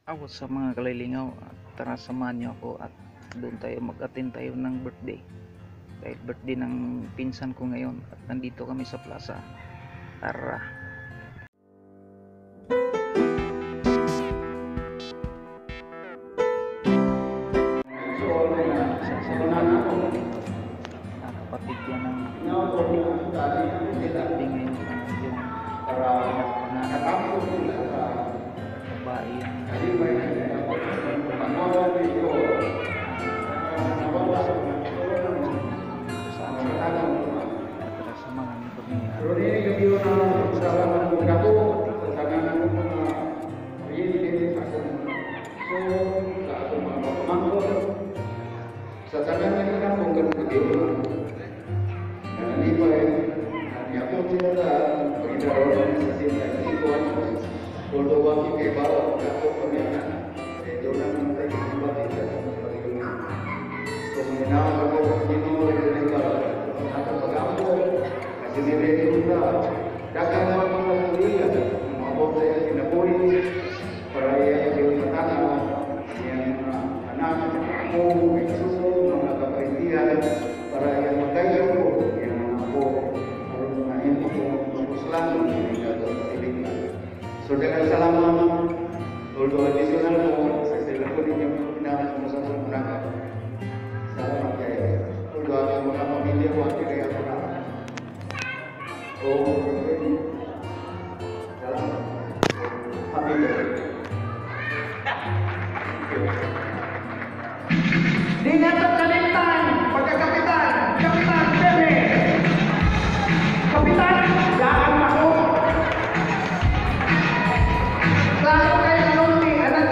Ako sa mga kalilingaw, tara samahan niyo ako at doon tayo mag-attend tayo ng birthday. Dahil birthday ng pinsan ko ngayon at nandito kami sa plaza. Tara. Sasabihan ako kapatid yan ng birthday ngayon yung babae yung So dengan salaman uldo addisional mo sa sila po ninyo pinangan mo sa sumunang salamat kayo uldo ang mga pamilya ko at kaya ako na salamat pamilya di nato kalimutan pagkakapitan Kapitan Bebe Kapitan daan ako Claro que no,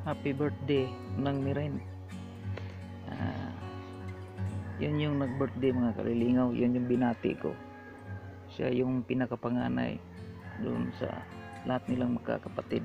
happy birthday ng Miren. Yun yung nag-birthday mga kalilingaw, yun yung binati ko. Siya yung pinakapanganay doon sa lahat nilang magkakapatid.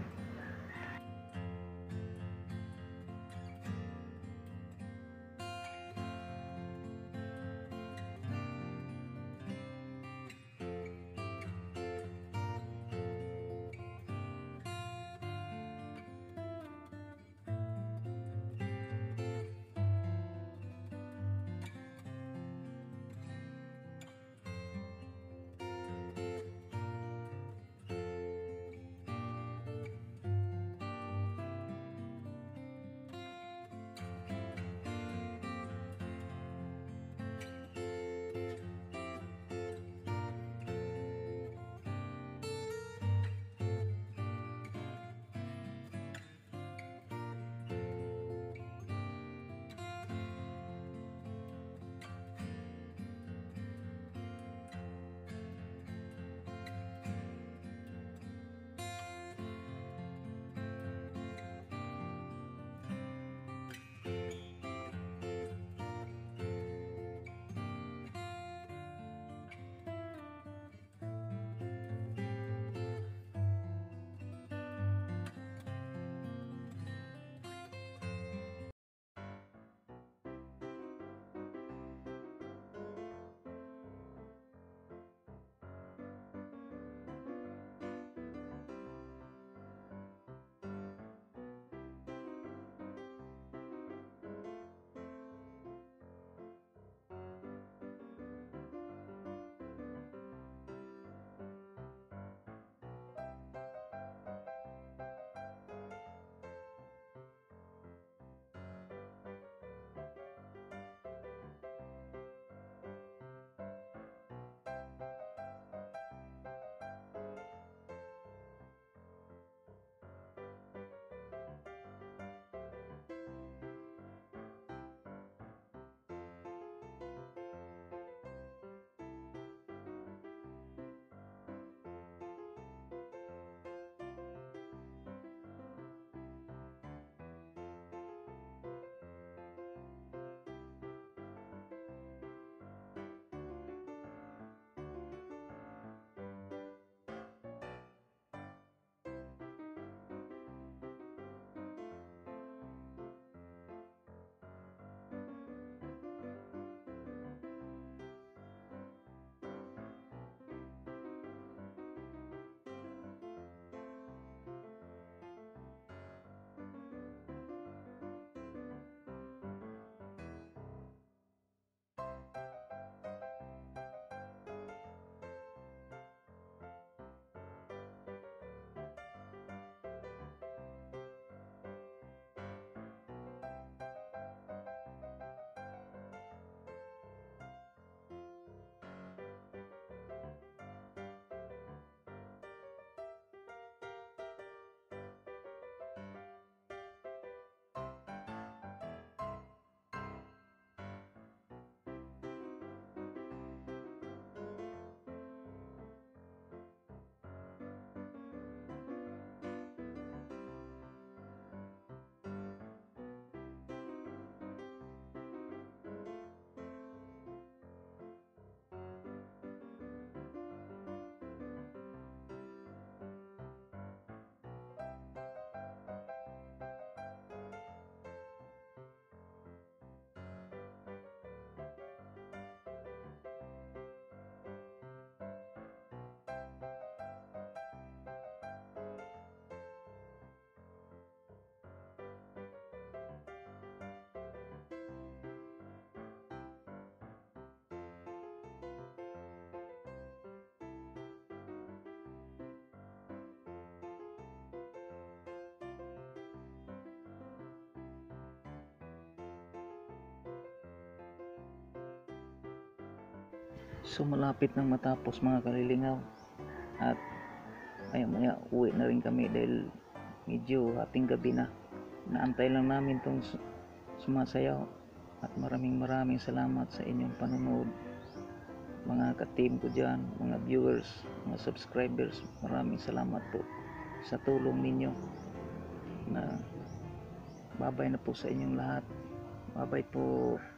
So malapit nang matapos mga kalilingaw, at maya maya uwi na rin kami dahil medyo hating gabi na. Naantay lang namin tong sumasayaw, at maraming salamat sa inyong panonood mga ka-team ko dyan, mga viewers, mga subscribers. Maraming salamat po sa tulong ninyo na babay na po sa inyong lahat. Babay po.